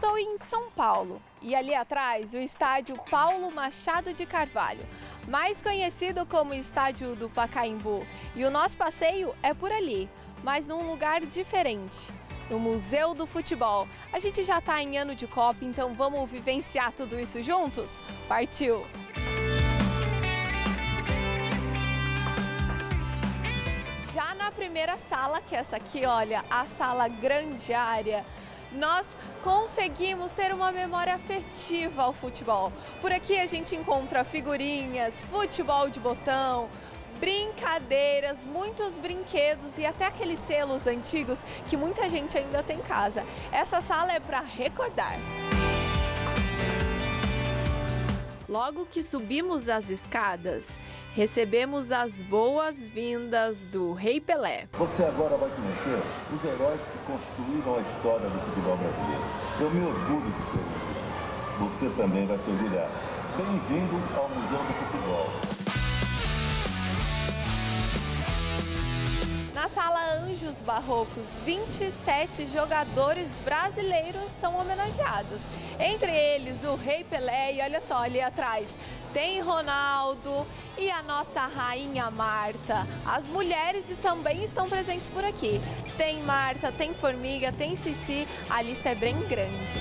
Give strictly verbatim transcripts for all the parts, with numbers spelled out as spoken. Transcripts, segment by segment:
estou em São Paulo e ali atrás o estádio Paulo Machado de Carvalho, mais conhecido como Estádio do Pacaembu. E o nosso passeio é por ali, mas num lugar diferente, no Museu do Futebol. A gente já está em ano de Copa, então vamos vivenciar tudo isso juntos? Partiu! Já na primeira sala, que é essa aqui, olha, a sala grande área, nós conseguimos ter uma memória afetiva ao futebol. Por aqui a gente encontra figurinhas, futebol de botão, brincadeiras, muitos brinquedos e até aqueles selos antigos que muita gente ainda tem em casa. Essa sala é para recordar. Logo que subimos as escadas, recebemos as boas-vindas do Rei Pelé. Você agora vai conhecer os heróis que construíram a história do futebol brasileiro. Eu me orgulho de ser um deles. Você também vai se orgulhar. Bem-vindo ao Museu do Futebol. Na sala Anjos Barrocos, vinte e sete jogadores brasileiros são homenageados. Entre eles, o Rei Pelé, e olha só, ali atrás tem Ronaldo e a nossa Rainha Marta. As mulheres também estão presentes por aqui. Tem Marta, tem Formiga, tem Cici, a lista é bem grande.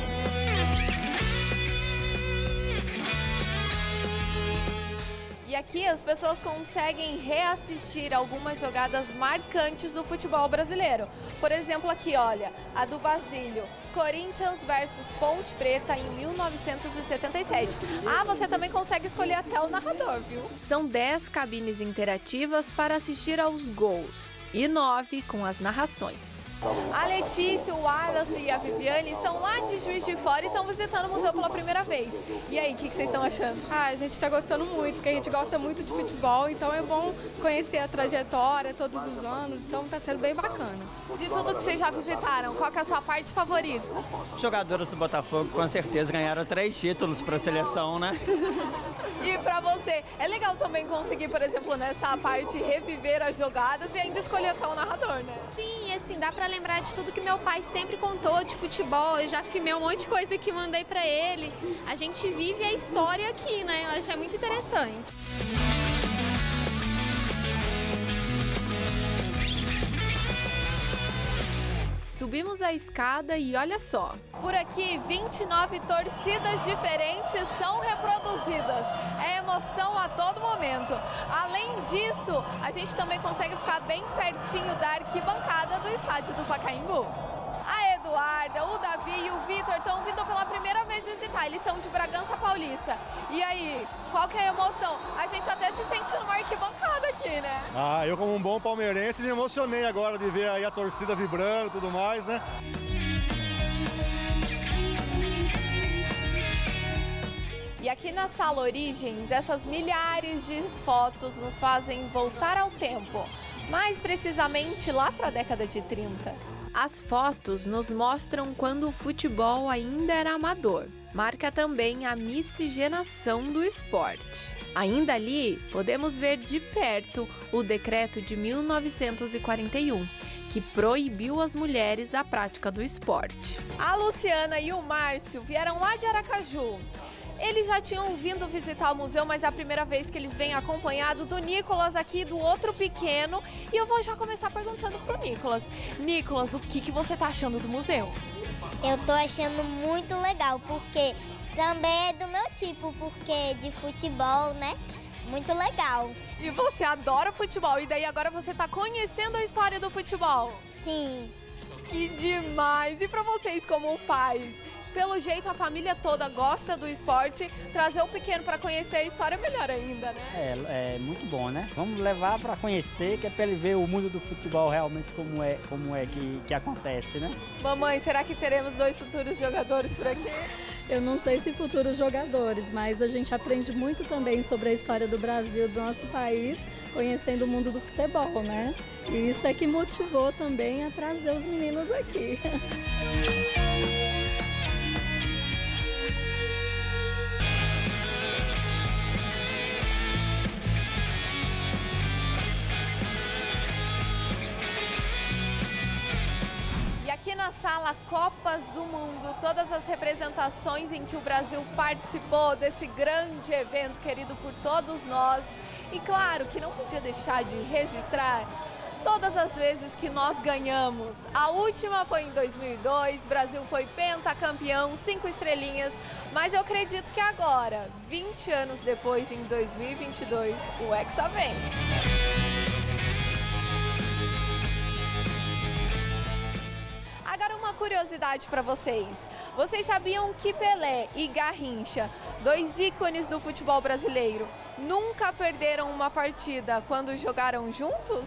E aqui as pessoas conseguem reassistir algumas jogadas marcantes do futebol brasileiro. Por exemplo, aqui, olha, a do Basílio, Corinthians versus Ponte Preta em mil novecentos e setenta e sete. Ah, você também consegue escolher até o narrador, viu? São dez cabines interativas para assistir aos gols e nove com as narrações. A Letícia, o Wallace e a Viviane são lá de Juiz de Fora e estão visitando o museu pela primeira vez. E aí, o que, que vocês estão achando? Ah, a gente está gostando muito, porque a gente gosta muito de futebol, então é bom conhecer a trajetória todos os anos, então está sendo bem bacana. De tudo que vocês já visitaram, qual que é a sua parte favorita? Jogadores do Botafogo com certeza ganharam três títulos para a seleção, né? E pra você, é legal também conseguir, por exemplo, nessa parte, reviver as jogadas e ainda escolher até o narrador, né? Sim, assim, dá pra lembrar de tudo que meu pai sempre contou de futebol. Eu já filmei um monte de coisa que mandei pra ele. A gente vive a história aqui, né? Eu acho muito interessante. Subimos a escada e olha só, por aqui vinte e nove torcidas diferentes são reproduzidas. É emoção a todo momento. Além disso, a gente também consegue ficar bem pertinho da arquibancada do estádio do Pacaembu. A Eduarda, o Davi e o Vitor estão vindo pela primeira vez visitar. Eles são de Bragança Paulista. E aí, qual que é a emoção? A gente até se sente numa arquibancada aqui, né? Ah, eu como um bom palmeirense me emocionei agora de ver aí a torcida vibrando e tudo mais, né? E aqui na Sala Origens, essas milhares de fotos nos fazem voltar ao tempo, mais precisamente lá para a década de trinta. As fotos nos mostram quando o futebol ainda era amador. Marca também a miscigenação do esporte. Ainda ali, podemos ver de perto o decreto de mil novecentos e quarenta e um, que proibiu as mulheres a prática do esporte. A Luciana e o Márcio vieram lá de Aracaju. Eles já tinham vindo visitar o museu, mas é a primeira vez que eles vêm acompanhado do Nicolas aqui, do outro pequeno. E eu vou já começar perguntando pro Nicolas. Nicolas, o que, que você tá achando do museu? Eu tô achando muito legal, porque também é do meu tipo, porque de futebol, né? Muito legal. E você adora futebol, e daí agora você tá conhecendo a história do futebol? Sim. Que demais! E pra vocês como pais? Pelo jeito, a família toda gosta do esporte, trazer o pequeno para conhecer a história é melhor ainda, né? É, é muito bom, né? Vamos levar para conhecer, que é para ele ver o mundo do futebol realmente como é, como é que, que acontece, né? Mamãe, será que teremos dois futuros jogadores por aqui? Eu não sei se futuros jogadores, mas a gente aprende muito também sobre a história do Brasil, do nosso país, conhecendo o mundo do futebol, né? E isso é que motivou também a trazer os meninos aqui. Aqui na sala sala Copas do Mundo, todas as representações em que o Brasil participou desse grande evento querido por todos nós. E claro que não podia deixar de registrar todas as vezes que nós ganhamos. A última foi em dois mil e dois, Brasil foi pentacampeão, cinco estrelinhas, mas eu acredito que agora, vinte anos depois, em dois mil e vinte e dois, o Hexa vem. Agora uma curiosidade para vocês. Vocês sabiam que Pelé e Garrincha, dois ícones do futebol brasileiro, nunca perderam uma partida quando jogaram juntos?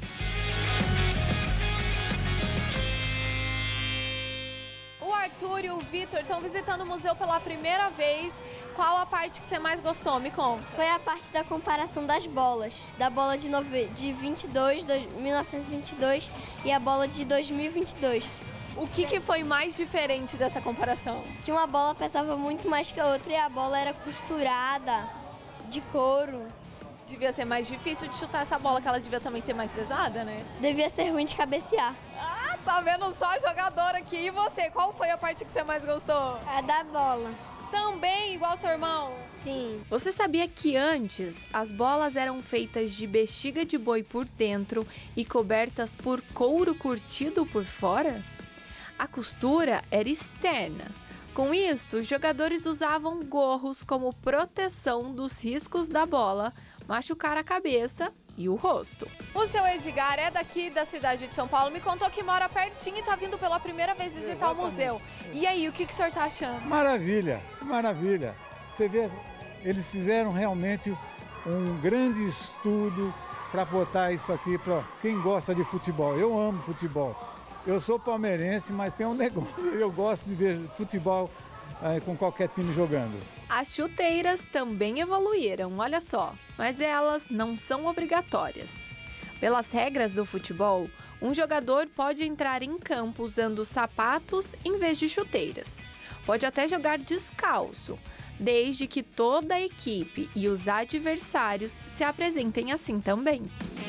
O Arthur e o Vitor estão visitando o museu pela primeira vez. Qual a parte que você mais gostou? Me conta. Foi a parte da comparação das bolas. Da bola de, nove... de vinte e dois, mil novecentos e vinte e dois e a bola de dois mil e vinte e dois. O que, que foi mais diferente dessa comparação? Que uma bola pesava muito mais que a outra e a bola era costurada, de couro. Devia ser mais difícil de chutar essa bola, que ela devia também ser mais pesada, né? Devia ser ruim de cabecear. Ah, tá vendo só jogador aqui. E você, qual foi a parte que você mais gostou? A da bola. Também, igual seu irmão? Sim. Você sabia que antes as bolas eram feitas de bexiga de boi por dentro e cobertas por couro curtido por fora? A costura era externa. Com isso, os jogadores usavam gorros como proteção dos riscos da bola machucar a cabeça e o rosto. O seu Edgar é daqui da cidade de São Paulo, me contou que mora pertinho e está vindo pela primeira vez visitar Exatamente. o museu. E aí, o que, que o senhor está achando? Maravilha, maravilha. Você vê, eles fizeram realmente um grande estudo para botar isso aqui para quem gosta de futebol. Eu amo futebol. Eu sou palmeirense, mas tem um negócio, eu gosto de ver futebol eh, com qualquer time jogando. As chuteiras também evoluíram, olha só, mas elas não são obrigatórias. Pelas regras do futebol, um jogador pode entrar em campo usando sapatos em vez de chuteiras. Pode até jogar descalço, desde que toda a equipe e os adversários se apresentem assim também.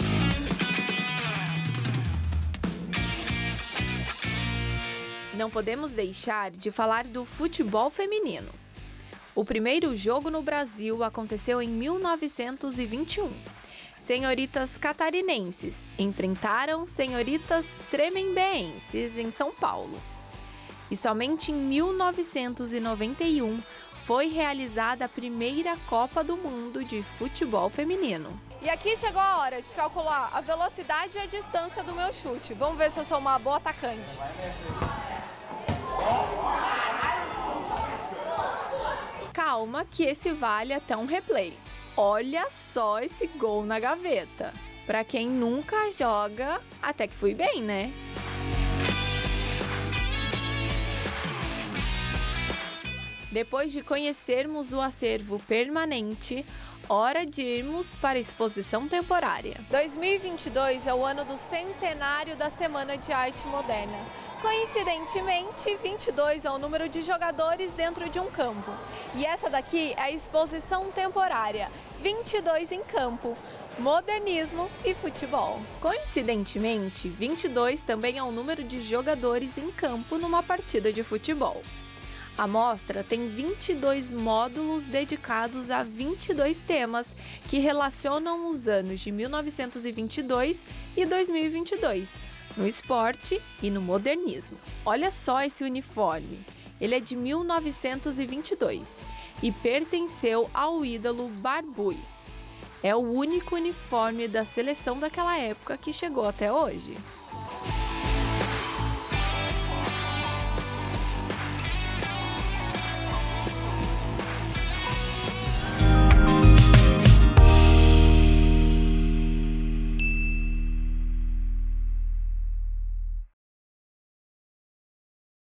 Não podemos deixar de falar do futebol feminino. O primeiro jogo no Brasil aconteceu em mil novecentos e vinte e um. Senhoritas catarinenses enfrentaram senhoritas tremembeenses em São Paulo. E somente em mil novecentos e noventa e um foi realizada a primeira Copa do Mundo de futebol feminino. E aqui chegou a hora de calcular a velocidade e a distância do meu chute. Vamos ver se eu sou uma boa atacante. Calma que esse vale até um replay. Olha só esse gol na gaveta. Pra quem nunca joga, até que fui bem, né? Depois de conhecermos o acervo permanente, hora de irmos para a exposição temporária. dois mil e vinte e dois é o ano do centenário da Semana de Arte Moderna. Coincidentemente, vinte e dois é o número de jogadores dentro de um campo. E essa daqui é a exposição temporária, vinte e dois em campo, modernismo e futebol. Coincidentemente, vinte e dois também é o número de jogadores em campo numa partida de futebol. A mostra tem vinte e dois módulos dedicados a vinte e dois temas que relacionam os anos de mil novecentos e vinte e dois e dois mil e vinte e dois, no esporte e no modernismo. Olha só esse uniforme, ele é de mil novecentos e vinte e dois e pertenceu ao ídolo Barbui. É o único uniforme da seleção daquela época que chegou até hoje.